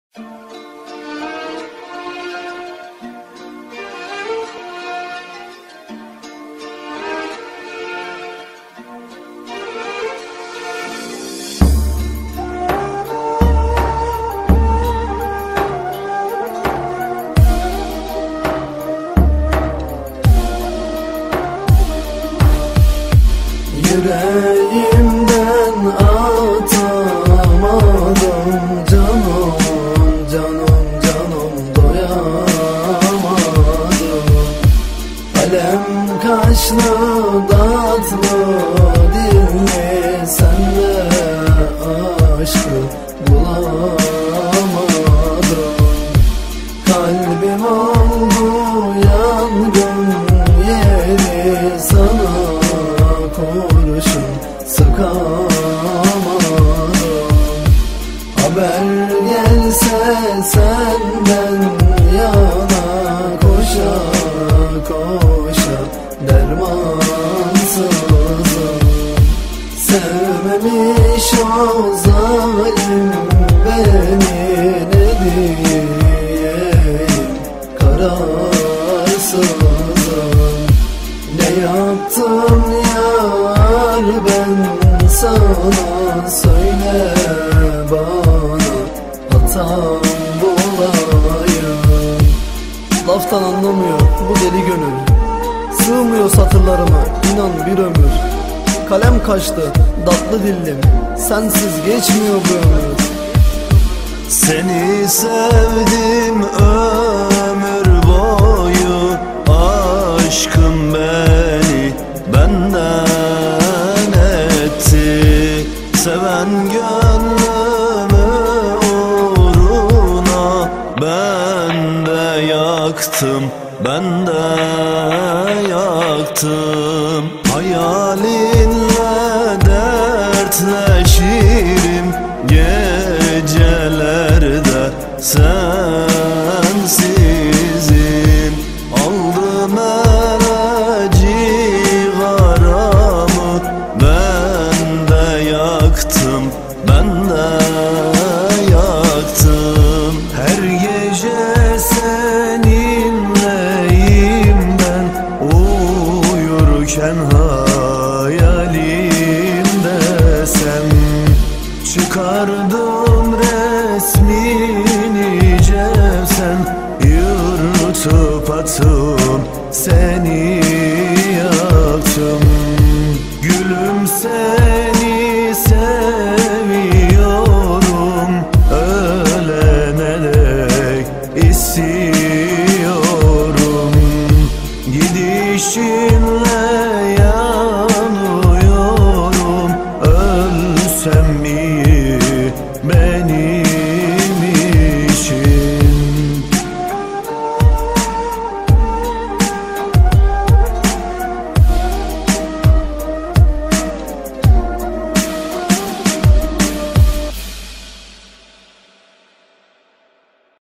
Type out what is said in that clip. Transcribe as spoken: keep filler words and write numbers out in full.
Yüreğimden atamadım canım, canım, canım doyamadım. Alem kaşlı tatlı dilli senle aşkı bulamadım. Kalbim oldu yangın yeri, sana kurşun sıkamadım. Haber gelse senden yana, koşa koşa dermansızım. Sevmemiş o zalim beni, ne diyeyim kararsızım. Ne yaptım yar ben sana, söyle bana hatam bulayım. Laftan anlamıyor bu deli gönül, sığmıyor satırlarıma inan bir ömür. Kalem kaçtı tatlı dillim, sensiz geçmiyor bu ömür. Seni sevdim ömür boyu, aşkım beni benden etti. Seven gönlümü uğruna ben de yaktım, ben de yaktım. Hayalinle dertleşirim gecelerde, sensizim. Aldım ele cigaramı, ben de yaktım, ben de yaktım. Her gece seninleyim ben, uyurken hayalimdesem. Çıkardım resmini cevsen, yırtıp attım seni